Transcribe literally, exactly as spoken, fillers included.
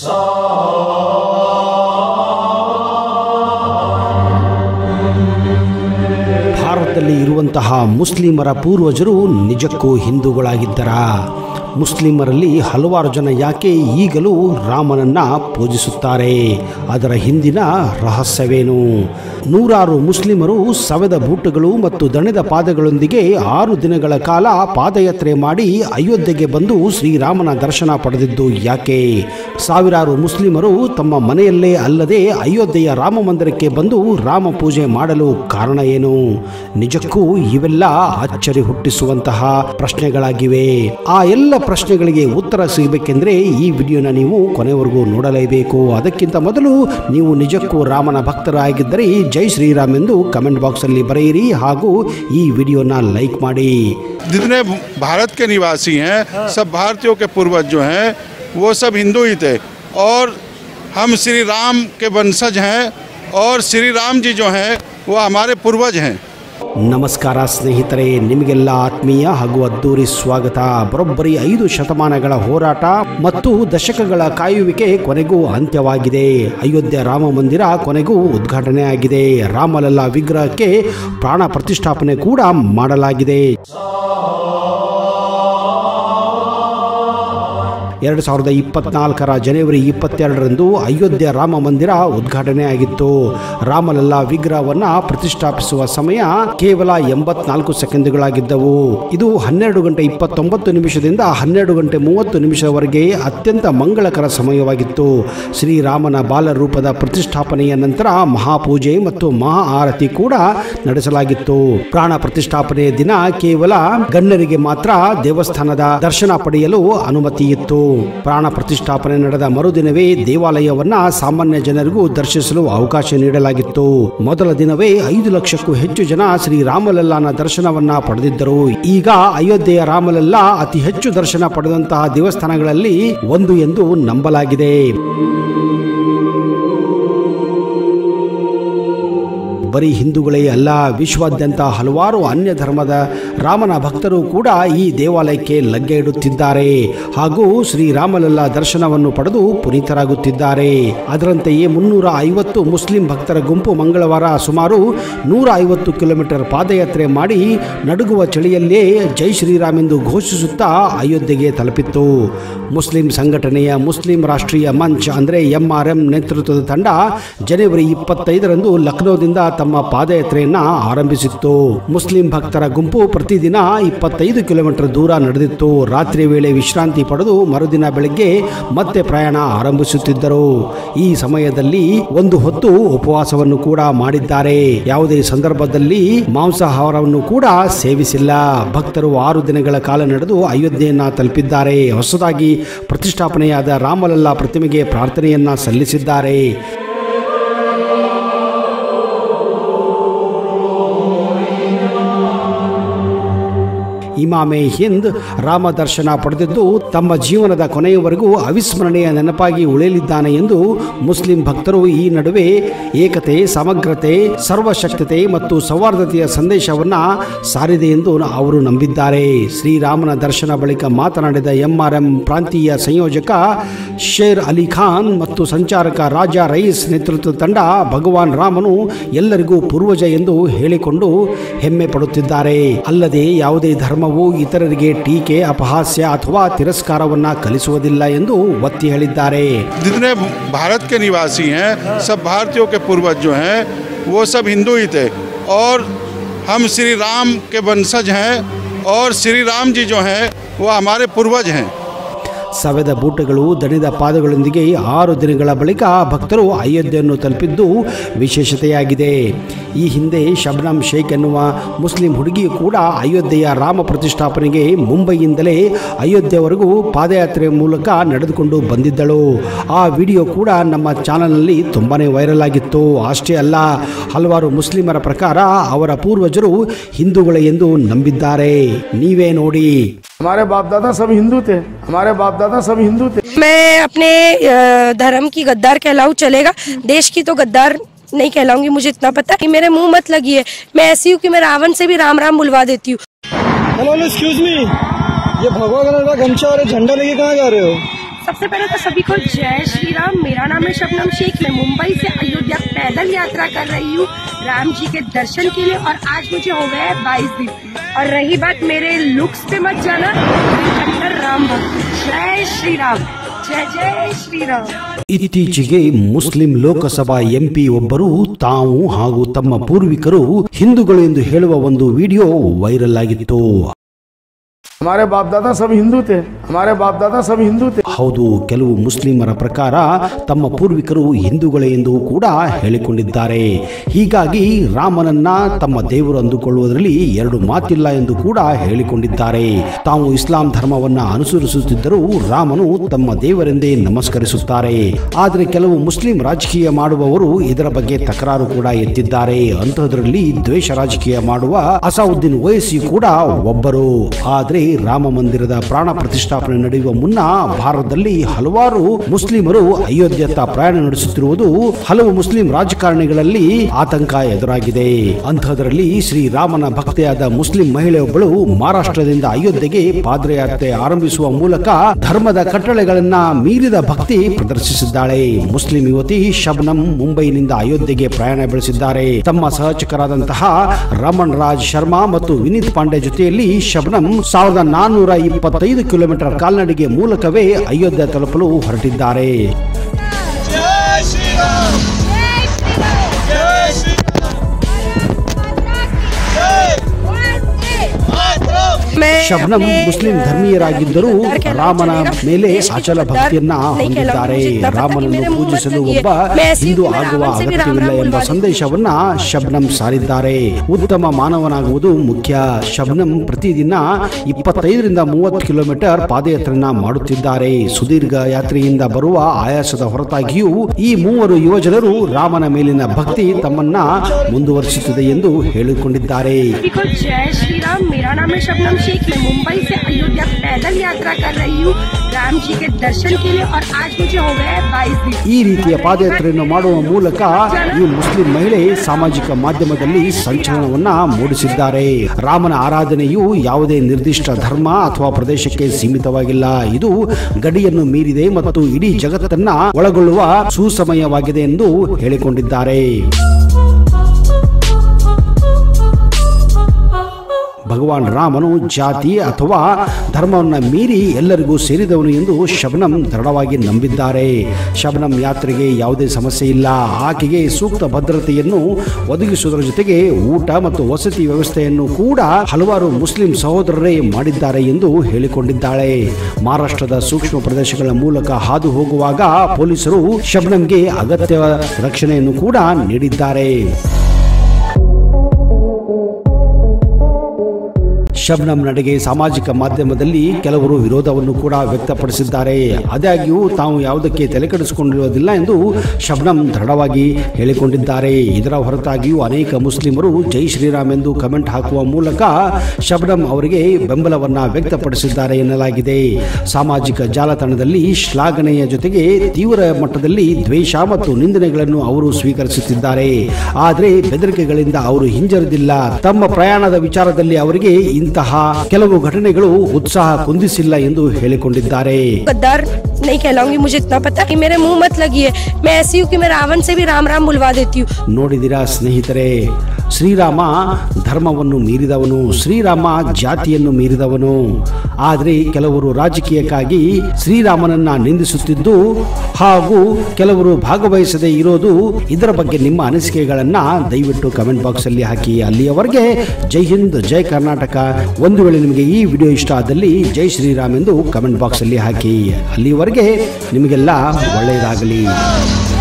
ಭಾರತದಲ್ಲಿ ಇರುವಂತಹ ಮುಸ್ಲಿಮರ ಪೂರ್ವಜರು ನಿಜಕ್ಕೂ ಹಿಂದೂಗಳಾಗಿದ್ದರಾ? ಮುಸ್ಲಿಮರಲ್ಲಿ ಹಲವಾರು ಜನ ಯಾಕೆ ಈಗಲೂ ರಾಮನನ್ನ ಪೂಜಿಸುತ್ತಾರೆ? ಅದರ ಹಿಂದಿನ ರಹಸ್ಯವೇನು? ನೂರಾರು ಮುಸ್ಲಿಮರು ಸವೆದ ಬೂಟುಗಳು ಮತ್ತು ದಣದ ಪಾದಗಳೊಂದಿಗೆ ಆರು ದಿನಗಳ ಕಾಲ ಪಾದಯಾತ್ರೆ ಮಾಡಿ ಅಯೋಧ್ಯೆಗೆ ಬಂದು ಶ್ರೀರಾಮನ ದರ್ಶನ ಪಡೆದಿದ್ದು ಯಾಕೆ? ಸಾವಿರಾರು ಮುಸ್ಲಿಮರು ತಮ್ಮ ಮನೆಯಲ್ಲೇ ಅಲ್ಲದೆ ಅಯೋಧ್ಯೆಯ ರಾಮ ಮಂದಿರಕ್ಕೆ ಬಂದು ರಾಮ ಪೂಜೆ ಮಾಡಲು ಕಾರಣ ಏನು? ನಿಜಕ್ಕೂ ಇವೆಲ್ಲ ಅಚ್ಚರಿ ಹುಟ್ಟಿಸುವಂತಹ ಪ್ರಶ್ನೆಗಳಾಗಿವೆ. ಆ ಎಲ್ಲ ಪ್ರಶ್ನೆಗಳಿಗೆ ಉತ್ತರ ಸಿಗಬೇಕೆಂದ್ರೆ ಈ ವಿಡಿಯೋನ ನೀವು ಕೊನೆವರೆಗೂ ನೋಡಲೇಬೇಕು. ಅದಕ್ಕಿಂತ ಮೊದಲು ನೀವು ನಿಜಕ್ಕೂ ರಾಮನ ಭಕ್ತರಾಗಿದ್ದರೆ ಜೈ ಶ್ರೀರಾಮ್ ಎಂದು ಕಮೆಂಟ್ ಬಾಕ್ಸ್ ಅಲ್ಲಿ ಬರೆಯಿರಿ ಹಾಗೂ ಈ ವಿಡಿಯೋನ ಲೈಕ್ ಮಾಡಿ. जितने भारत के निवासी हैं सब भारतीयों के पूर्वज जो हैं वो सब हिंदू ही थे और हम श्री राम के वंशज हैं और श्री राम जी जो हैं वो हमारे पूर्वज हैं. ನಮಸ್ಕಾರ ಸ್ನೇಹಿತರೆ, ನಿಮಗೆಲ್ಲ ಆತ್ಮೀಯ ಹಾಗೂ ಅದ್ದೂರಿ ಸ್ವಾಗತ. ಬರೋಬ್ಬರಿ ಐದು ಶತಮಾನಗಳ ಹೋರಾಟ ಮತ್ತು ದಶಕಗಳ ಕಾಯುವಿಕೆ ಕೊನೆಗೂ ಅಂತ್ಯವಾಗಿದೆ. ಅಯೋಧ್ಯೆ ರಾಮ ಮಂದಿರ ಕೊನೆಗೂ ಉದ್ಘಾಟನೆ ಆಗಿದೆ. ರಾಮಲಲ್ಲಾ ವಿಗ್ರಹಕ್ಕೆ ಪ್ರಾಣ ಪ್ರತಿಷ್ಠಾಪನೆ ಕೂಡ ಮಾಡಲಾಗಿದೆ. ಎರಡು ಸಾವಿರದ ಇಪ್ಪತ್ನಾಲ್ಕರ ಜನವರಿ ಇಪ್ಪತ್ತೆರಡರಂದು ಅಯೋಧ್ಯೆ ರಾಮ ಮಂದಿರ ಉದ್ಘಾಟನೆ ಆಗಿತ್ತು. ರಾಮಲಲ್ಲಾ ವಿಗ್ರಹವನ್ನ ಪ್ರತಿಷ್ಠಾಪಿಸುವ ಸಮಯ ಕೇವಲ ಎಂಬತ್ನಾಲ್ಕು ಸೆಕೆಂಡ್ಗಳಾಗಿದ್ದವು. ಇದು ಹನ್ನೆರಡು ಗಂಟೆ ಇಪ್ಪತ್ತೊಂಬತ್ತು ನಿಮಿಷದಿಂದ ಹನ್ನೆರಡು ಗಂಟೆ ಮೂವತ್ತು ನಿಮಿಷದವರೆಗೆ ಅತ್ಯಂತ ಮಂಗಳಕರ ಸಮಯವಾಗಿತ್ತು. ಶ್ರೀರಾಮನ ಬಾಲರೂಪದ ಪ್ರತಿಷ್ಠಾಪನೆಯ ನಂತರ ಮಹಾಪೂಜೆ ಮತ್ತು ಮಹಾ ಆರತಿ ಕೂಡ ನಡೆಸಲಾಗಿತ್ತು. ಪ್ರಾಣ ಪ್ರತಿಷ್ಠಾಪನೆಯ ದಿನ ಕೇವಲ ಗಣ್ಯರಿಗೆ ಮಾತ್ರ ದೇವಸ್ಥಾನದ ದರ್ಶನ ಪಡೆಯಲು ಅನುಮತಿ ಇತ್ತು. ಪ್ರಾಣ ಪ್ರತಿಷ್ಠಾಪನೆ ನಡೆದ ಮರುದಿನವೇ ದೇವಾಲಯವನ್ನ ಸಾಮಾನ್ಯ ಜನರಿಗೂ ದರ್ಶಿಸಲು ಅವಕಾಶ ನೀಡಲಾಗಿತ್ತು. ಮೊದಲ ದಿನವೇ ಐದು ಲಕ್ಷಕ್ಕೂ ಹೆಚ್ಚು ಜನ ಶ್ರೀ ರಾಮಲಲ್ಲಾನ ದರ್ಶನವನ್ನ ಪಡೆದಿದ್ದರು. ಈಗ ಅಯೋಧ್ಯೆಯ ರಾಮಲಲ್ಲಾ ಅತಿ ಹೆಚ್ಚು ದರ್ಶನ ಪಡೆದಂತಹ ದೇವಸ್ಥಾನಗಳಲ್ಲಿ ಒಂದು ಎಂದು ನಂಬಲಾಗಿದೆ. ಬರೀ ಹಿಂದೂಗಳೇ ಅಲ್ಲ, ವಿಶ್ವಾದ್ಯಂತ ಹಲವಾರು ಅನ್ಯ ಧರ್ಮದ ರಾಮನ ಭಕ್ತರು ಕೂಡ ಈ ದೇವಾಲಯಕ್ಕೆ ಲಗ್ಗೆ ಇಡುತ್ತಿದ್ದಾರೆ ಹಾಗೂ ಶ್ರೀರಾಮಲಲ್ಲಾ ದರ್ಶನವನ್ನು ಪಡೆದು ಪುನೀತರಾಗುತ್ತಿದ್ದಾರೆ. ಅದರಂತೆಯೇ ಮುನ್ನೂರ ಐವತ್ತು ಮುಸ್ಲಿಂ ಭಕ್ತರ ಗುಂಪು ಮಂಗಳವಾರ ಸುಮಾರು ನೂರ ಐವತ್ತು ಕಿಲೋಮೀಟರ್ ಪಾದಯಾತ್ರೆ ಮಾಡಿ ನಡುಗುವ ಚಳಿಯಲ್ಲೇ ಜೈ ಶ್ರೀರಾಮ್ ಎಂದು ಘೋಷಿಸುತ್ತಾ ಅಯೋಧ್ಯೆಗೆ ತಲುಪಿತ್ತು. ಮುಸ್ಲಿಂ ಸಂಘಟನೆಯ ಮುಸ್ಲಿಂ ರಾಷ್ಟ್ರೀಯ ಮಂಚ್ ಅಂದರೆ ಎಂ ಆರ್ ಎಂ ನೇತೃತ್ವದ ತಂಡ ಜನವರಿ ಇಪ್ಪತ್ತೈದರಂದು ಲಕ್ನೋದಿಂದ ತಮ್ಮ ಪಾದಯಾತ್ರೆಯನ್ನ ಆರಂಭಿಸಿತ್ತು. ಮುಸ್ಲಿಂ ಭಕ್ತರ ಗುಂಪು ಪ್ರತಿದಿನ ಇಪ್ಪತ್ತೈದು ಕಿಲೋಮೀಟರ್ ದೂರ ನಡೆದಿತ್ತು. ರಾತ್ರಿ ವೇಳೆ ವಿಶ್ರಾಂತಿ ಪಡೆದು ಮರುದಿನ ಬೆಳಗ್ಗೆ ಮತ್ತೆ ಪ್ರಯಾಣ ಆರಂಭಿಸುತ್ತಿದ್ದರು. ಈ ಸಮಯದಲ್ಲಿ ಒಂದು ಹೊತ್ತು ಉಪವಾಸವನ್ನು ಕೂಡ ಮಾಡಿದ್ದಾರೆ. ಯಾವುದೇ ಸಂದರ್ಭದಲ್ಲಿ ಮಾಂಸಾಹಾರವನ್ನು ಕೂಡ ಸೇವಿಸಿಲ್ಲ. ಭಕ್ತರು ಆರು ದಿನಗಳ ಕಾಲ ನಡೆದು ಅಯೋಧ್ಯೆಯನ್ನ ತಲುಪಿದ್ದಾರೆ. ಹೊಸದಾಗಿ ಪ್ರತಿಷ್ಠಾಪನೆಯಾದ ರಾಮಲಲ್ಲಾ ಪ್ರತಿಮೆಗೆ ಪ್ರಾರ್ಥನೆಯನ್ನ ಸಲ್ಲಿಸಿದ್ದಾರೆ. ಇಮಾಮೆ ಹಿಂದ್ ರಾಮ ದರ್ಶನ ಪಡೆದಿದ್ದು ತಮ್ಮ ಜೀವನದ ಕೊನೆಯವರೆಗೂ ಅವಿಸ್ಮರಣೀಯ ನೆನಪಾಗಿ ಉಳಿಯಲಿದ್ದಾನೆ ಎಂದು ಮುಸ್ಲಿಂ ಭಕ್ತರು ಈ ನಡುವೆ ಏಕತೆ, ಸಮಗ್ರತೆ, ಸರ್ವಶಕ್ತತೆ ಮತ್ತು ಸೌಹಾರ್ದತೆಯ ಸಂದೇಶವನ್ನ ಸಾರಿದೆ ಎಂದು ಅವರು ನಂಬಿದ್ದಾರೆ. ಶ್ರೀರಾಮನ ದರ್ಶನ ಬಳಿಕ ಮಾತನಾಡಿದ ಎಂ ಆರ್ ಎಂ ಪ್ರಾಂತೀಯ ಸಂಯೋಜಕ ಶೇರ್ ಅಲಿ ಖಾನ್ ಮತ್ತು ಸಂಚಾರಕ ರಾಜಾ ರೈಸ್ ನೇತೃತ್ವದ ತಂಡ ಭಗವಾನ್ ರಾಮನು ಎಲ್ಲರಿಗೂ ಪೂರ್ವಜ ಎಂದು ಹೇಳಿಕೊಂಡು ಹೆಮ್ಮೆ ಪಡುತ್ತಿದ್ದಾರೆ. ಅಲ್ಲದೆ ಯಾವುದೇ ಧರ್ಮವು ಇತರರಿಗೆ ಟೀಕೆ, ಅಪಹಾಸ್ಯ ಅಥವಾ ತಿರಸ್ಕಾರವನ್ನ ಕಲಿಸುವುದಿಲ್ಲ ಎಂದು ಒತ್ತಿ ಹೇಳಿದ್ದಾರೆ. जितने भारत के निवासी हैं सब भारतीयों के पूर्वज जो हैं वो सब हिंदू ही थे और हम श्री राम के वंशज हैं और श्री राम जी जो हैं वो हमारे पूर्वज हैं. ಸವೆದ ಬೂಟುಗಳು, ದಣಿದ ಪಾದಗಳೊಂದಿಗೆ ಆರು ದಿನಗಳ ಬಳಿಕ ಭಕ್ತರು ಅಯೋಧ್ಯೆಯನ್ನು ತಲುಪಿದ್ದು ವಿಶೇಷತೆಯಾಗಿದೆ. ಈ ಹಿಂದೆ ಶಬ್ನಮ್ ಶೇಖ್ ಎನ್ನುವ ಮುಸ್ಲಿಂ ಹುಡುಗಿಯು ಕೂಡ ಅಯೋಧ್ಯೆಯ ರಾಮ ಪ್ರತಿಷ್ಠಾಪನೆಗೆ ಮುಂಬೈಯಿಂದಲೇ ಅಯೋಧ್ಯೆವರೆಗೂ ಪಾದಯಾತ್ರೆ ಮೂಲಕ ನಡೆದುಕೊಂಡು ಬಂದಿದ್ದಳು. ಆ ವಿಡಿಯೋ ಕೂಡ ನಮ್ಮ ಚಾನಲ್ನಲ್ಲಿ ತುಂಬಾನೇ ವೈರಲ್ ಆಗಿತ್ತು. ಅಷ್ಟೇ ಅಲ್ಲ, ಹಲವಾರು ಮುಸ್ಲಿಮರ ಪ್ರಕಾರ ಅವರ ಪೂರ್ವಜರು ಹಿಂದೂಗಳೇ ಎಂದು ನಂಬಿದ್ದಾರೆ. ನೀವೇ ನೋಡಿ. हमारे बाप दादा सब हिंदू थे हमारे बाप दादा सब हिंदू थे मैं अपने धर्म की गद्दार कहलाऊं चलेगा, देश की तो गद्दार नहीं कहलाऊंगी, मुझे इतना पता है. मेरे मुंह मत लगी है, मैं ऐसी हूँ कि मैं रावण से भी राम राम बुलवा देती हूँ. हेलो एक्सक्यूज मी, ये भगवा कलर का गमछा और झंडा लेके कहाँ जा रहे हो? सबसे पहले तो सभी को जय श्री राम। मेरा नाम है शबनम शेख। मैं मुंबई से अयोध्या पैदल यात्रा कर रही हूँ राम जी के दर्शन के लिए और आज मुझे हो गया है बाईस दिन। और रही बात मेरे लुक्स पे मत जाना, मैं राम भक्त। जय श्री राम, जय जय श्री राम। ಇತ್ತೀಚೆಗೆ ಮುಸ್ಲಿಂ ಲೋಕಸಭಾ ಎಂಪಿ ಒಬ್ಬರು ತಾವು ಹಾಗೂ ತಮ್ಮ ಪೂರ್ವಿಕರು ಹಿಂದೂಗಳು ಎಂದು ಹೇಳುವ ಒಂದು ವಿಡಿಯೋ ವೈರಲ್ ಆಗಿತ್ತು. हमारे बाप दादा सब हिंदू थे, हमारे बाप दादा सब हिंदू थे. ಹೌದು, ಕೆಲವು ಮುಸ್ಲಿಮರ ಪ್ರಕಾರ ತಮ್ಮ ಪೂರ್ವಿಕರು ಹಿಂದೂಗಳೇ ಎಂದು ಕೂಡ ಹೇಳಿಕೊಂಡಿದ್ದಾರೆ. ಹೀಗಾಗಿ ರಾಮನನ್ನ ತಮ್ಮ ದೇವರು ಅಂದುಕೊಳ್ಳುವುದರಲ್ಲಿ ಎರಡು ಮಾತಿಲ್ಲ ಎಂದು ಕೂಡ ಹೇಳಿಕೊಂಡಿದ್ದಾರೆ. ತಾವು ಇಸ್ಲಾಂ ಧರ್ಮವನ್ನ ಅನುಸರಿಸುತ್ತಿದ್ದರೂ ರಾಮನು ತಮ್ಮ ದೇವರೆಂದೇ ನಮಸ್ಕರಿಸುತ್ತಾರೆ. ಆದರೆ ಕೆಲವು ಮುಸ್ಲಿಂ ರಾಜಕೀಯ ಮಾಡುವವರು ಇದರ ಬಗ್ಗೆ ತಕರಾರು ಕೂಡ ಎತ್ತಿದ್ದಾರೆ. ಅಂತಹದರಲ್ಲಿ ದ್ವೇಷ ರಾಜಕೀಯ ಮಾಡುವ ಅಸಾವುದ್ದೀನ್ ಓವೈಸಿ ಕೂಡ ಒಬ್ಬರು. ಆದರೆ ರಾಮ ಮಂದಿರದ ಪ್ರಾಣ ಪ್ರತಿಷ್ಠಾಪನೆ ನಡೆಯುವ ಮುನ್ನ ಭಾರತದಲ್ಲಿ ಹಲವಾರು ಮುಸ್ಲಿಮರು ಅಯೋಧ್ಯೆಯತ್ತ ಪ್ರಯಾಣ ನಡೆಸುತ್ತಿರುವುದು ಹಲವು ಮುಸ್ಲಿಂ ರಾಜಕಾರಣಿಗಳಲ್ಲಿ ಆತಂಕ ಎದುರಾಗಿದೆ. ಅಂತಹದರಲ್ಲಿ ಶ್ರೀರಾಮನ ಭಕ್ತೆಯಾದ ಮುಸ್ಲಿಂ ಮಹಿಳೆಯೊಬ್ಬಳು ಮಹಾರಾಷ್ಟ್ರದಿಂದ ಅಯೋಧ್ಯೆಗೆ ಪಾದಯಾತ್ರೆ ಆರಂಭಿಸುವ ಮೂಲಕ ಧರ್ಮದ ಕಟ್ಟಳೆಗಳನ್ನ ಮೀರಿದ ಭಕ್ತಿ ಪ್ರದರ್ಶಿಸಿದ್ದಾಳೆ. ಮುಸ್ಲಿಂ ಯುವತಿ ಶಬನಂ ಮುಂಬೈನಿಂದ ಅಯೋಧ್ಯೆಗೆ ಪ್ರಯಾಣ ಬೆಳೆಸಿದ್ದಾರೆ. ತಮ್ಮ ಸಹಚಕರಾದಂತಹ ರಮಣ್ ರಾಜ್ ಶರ್ಮಾ ಮತ್ತು ವಿನೀತ್ ಪಾಂಡೆ ಜೊತೆಯಲ್ಲಿ ಶಬನಂ ಸಾವಿರದ ನಾನ್ನೂರ ಇಪ್ಪತ್ತೈದು ಕಿಲೋಮೀಟರ್ ಕಾಲ್ನಡಿಗೆ ಮೂಲಕವೇ ಅಯೋಧ್ಯೆ ತಲುಪಲು ಹೊರಟಿದ್ದಾರೆ. ಶಬನಂ ಮುಸ್ಲಿಂ ಧರ್ಮೀಯರಾಗಿದ್ದರೂ ರಾಮನ ಮೇಲೆ ಅಚಲ ಭಕ್ತಿಯನ್ನ ಹೊಂದಿದ್ದಾರೆ. ರಾಮನನ್ನು ಪೂಜಿಸಲು ಒಬ್ಬ ಹಿಂದೂ ಆಗುವ ಅಗತ್ಯವಿಲ್ಲ ಎಂಬ ಸಂದೇಶವನ್ನ ಶಬನಂ ಸಾರಿದ್ದಾರೆ. ಉತ್ತಮ ಮಾನವನಾಗುವುದು ಮುಖ್ಯ. ಶಬನಂ ಪ್ರತಿದಿನ ಇಪ್ಪತ್ತೈದರಿಂದ ಮೂವತ್ತು ಕಿಲೋಮೀಟರ್ ಪಾದಯಾತ್ರೆಯನ್ನ ಮಾಡುತ್ತಿದ್ದಾರೆ. ಸುದೀರ್ಘ ಯಾತ್ರೆಯಿಂದ ಬರುವ ಆಯಾಸದ ಹೊರತಾಗಿಯೂ ಈ ಮೂವರು ಯುವಜನರು ರಾಮನ ಮೇಲಿನ ಭಕ್ತಿ ತಮ್ಮನ್ನ ಮುಂದುವರಿಸುತ್ತದೆ ಎಂದು ಹೇಳಿಕೊಂಡಿದ್ದಾರೆ. मैं मुंबई से अयोध्या पैदल यात्रा कर रही हूँ राम जी के दर्शन के लिए और आज मुझे हो गया है बाईस दिन. ಈ ರೀತಿಯ ಪಾದಯಾತ್ರೆಯನ್ನು ಮಾಡುವ ಮೂಲಕ ಈ ಮುಸ್ಲಿಂ ಮಹಿಳೆ ಸಾಮಾಜಿಕ ಮಾಧ್ಯಮದಲ್ಲಿ ಸಂಚಲನವನ್ನ ಮೂಡಿಸಿದ್ದಾರೆ. ರಾಮನ ಆರಾಧನೆಯು ಯಾವುದೇ ನಿರ್ದಿಷ್ಟ ಧರ್ಮ ಅಥವಾ ಪ್ರದೇಶಕ್ಕೆ ಸೀಮಿತವಾಗಿಲ್ಲ. ಇದು ಗಡಿಯನ್ನು ಮೀರಿದೆ ಮತ್ತು ಇಡೀ ಜಗತ್ತನ್ನ ಒಳಗೊಳ್ಳುವ ಸುಸಮಯವಾಗಿದೆ ಎಂದು ಹೇಳಿಕೊಂಡಿದ್ದಾರೆ. ಭಗವಾನ್ ರಾಮನು ಜಾತಿ ಅಥವಾ ಧರ್ಮವನ್ನು ಮೀರಿ ಎಲ್ಲರಿಗೂ ಸೇರಿದವನು ಎಂದು ಶಬನಂ ದೃಢವಾಗಿ ನಂಬಿದ್ದಾರೆ. ಶಬನಂ ಯಾತ್ರೆಗೆ ಯಾವುದೇ ಸಮಸ್ಯೆ ಇಲ್ಲ. ಆಕೆಗೆ ಸೂಕ್ತ ಭದ್ರತೆಯನ್ನು ಒದಗಿಸುವುದರ ಜೊತೆಗೆ ಊಟ ಮತ್ತು ವಸತಿ ವ್ಯವಸ್ಥೆಯನ್ನು ಕೂಡ ಹಲವಾರು ಮುಸ್ಲಿಂ ಸಹೋದರರೇ ಮಾಡಿದ್ದಾರೆ ಎಂದು ಹೇಳಿಕೊಂಡಿದ್ದಾಳೆ. ಮಹಾರಾಷ್ಟ್ರದ ಸೂಕ್ಷ್ಮ ಪ್ರದೇಶಗಳ ಮೂಲಕ ಹಾದು ಹೋಗುವಾಗ ಪೊಲೀಸರು ಶಬನಂಗೆ ಅಗತ್ಯ ರಕ್ಷಣೆಯನ್ನು ಕೂಡ ನೀಡಿದ್ದಾರೆ. ಶಬನಂ ನಡೆಗೆ ಸಾಮಾಜಿಕ ಮಾಧ್ಯಮದಲ್ಲಿ ಕೆಲವರು ವಿರೋಧವನ್ನು ಕೂಡ ವ್ಯಕ್ತಪಡಿಸಿದ್ದಾರೆ. ಆದಾಗ್ಯೂ ತಾವು ಯಾವುದಕ್ಕೆ ತಲೆಕೆಡಿಸಿಕೊಂಡಿರುವುದಿಲ್ಲ ಎಂದು ಶಬನಂ ದೃಢವಾಗಿ ಹೇಳಿಕೊಂಡಿದ್ದಾರೆ. ಇದರ ಹೊರತಾಗಿಯೂ ಅನೇಕ ಮುಸ್ಲಿಮರು ಜೈ ಶ್ರೀರಾಮ್ ಎಂದು ಕಮೆಂಟ್ ಹಾಕುವ ಮೂಲಕ ಶಬನಂ ಅವರಿಗೆ ಬೆಂಬಲವನ್ನ ವ್ಯಕ್ತಪಡಿಸಿದ್ದಾರೆ ಎನ್ನಲಾಗಿದೆ. ಸಾಮಾಜಿಕ ಜಾಲತಾಣದಲ್ಲಿ ಶ್ಲಾಘನೆಯ ಜೊತೆಗೆ ತೀವ್ರ ಮಟ್ಟದಲ್ಲಿ ದ್ವೇಷ ಮತ್ತು ನಿಂದನೆಗಳನ್ನು ಅವರು ಸ್ವೀಕರಿಸುತ್ತಿದ್ದಾರೆ. ಆದರೆ ಬೆದರಿಕೆಗಳಿಂದ ಅವರು ಹಿಂಜರಿದಿಲ್ಲ. ತಮ್ಮ ಪ್ರಯಾಣದ ವಿಚಾರದಲ್ಲಿ ಅವರಿಗೆ ಇಂತಹ ಕೆಲವು ಘಟನೆಗಳು ಉತ್ಸಾಹ ಕುಂದಿಸಿಲ್ಲ ಎಂದು ಹೇಳಿಕೊಂಡಿದ್ದಾರೆ. गद्दार नहीं कहलाऊंगी, मुझे इतना पता कि मेरे मुंह मत लगी है. मैं ऐसी हूँ कि मैं रावण से भी राम राम बुलवा देती हूँ. ನೋಡಿದಿರಾ ಸ್ನೇಹಿತರೆ, ಶ್ರೀರಾಮ ಧರ್ಮವನ್ನು ಮೀರಿದವನು, ಶ್ರೀರಾಮ ಜಾತಿಯನ್ನು ಮೀರಿದವನು. ಆದರೆ ಕೆಲವರು ರಾಜಕೀಯಕ್ಕಾಗಿ ಶ್ರೀರಾಮನನ್ನ ನಿಂದಿಸುತ್ತಿದ್ದು ಹಾಗೂ ಕೆಲವರು ಭಾಗವಹಿಸದೇ ಇರೋದು. ಇದರ ಬಗ್ಗೆ ನಿಮ್ಮ ಅನಿಸಿಕೆಗಳನ್ನ ದಯವಿಟ್ಟು ಕಮೆಂಟ್ ಬಾಕ್ಸ್ ಅಲ್ಲಿ ಹಾಕಿ. ಅಲ್ಲಿಯವರೆಗೆ ಜೈ ಹಿಂದ್, ಜೈ ಕರ್ನಾಟಕ. ಒಂದು ವೇಳೆ ನಿಮಗೆ ಈ ವಿಡಿಯೋ ಇಷ್ಟ ಆದಲ್ಲಿ ಜೈ ಶ್ರೀರಾಮ್ ಎಂದು ಕಮೆಂಟ್ ಬಾಕ್ಸ್ ಅಲ್ಲಿ ಹಾಕಿ. ಅಲ್ಲಿಯವರೆಗೆ ನಿಮಗೆಲ್ಲ ಒಳ್ಳೆಯದಾಗಲಿ.